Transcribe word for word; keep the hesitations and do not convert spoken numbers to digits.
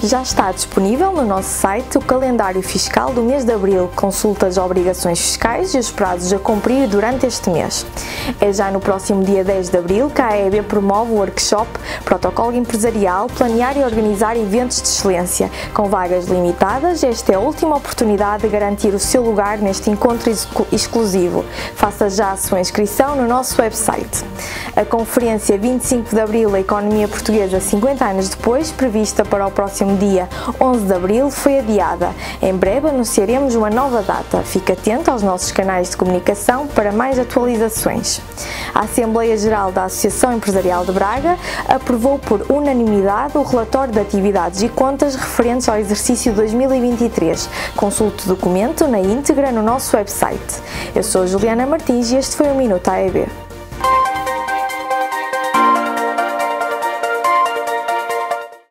Já está disponível no nosso site o calendário fiscal do mês de abril, consulta as obrigações fiscais e os prazos a cumprir durante este mês. É já no próximo dia dez de abril que a A E B promove o workshop Protocolo Empresarial, Planear e Organizar Eventos de Excelência. Com vagas limitadas, esta é a última oportunidade de garantir o seu lugar neste encontro exclusivo. Faça já a sua inscrição no nosso website. A Conferência vinte e cinco de abril, a Economia Portuguesa cinquenta anos depois, prevista para o próximo dia onze de abril, foi adiada. Em breve anunciaremos uma nova data. Fique atento aos nossos canais de comunicação para mais atualizações. A Assembleia Geral da Associação Empresarial de Braga aprovou por unanimidade o relatório de atividades e contas referentes ao exercício dois mil e vinte e três. Consulte o documento na íntegra no nosso website. Eu sou Juliana Martins e este foi o Minuto A E B.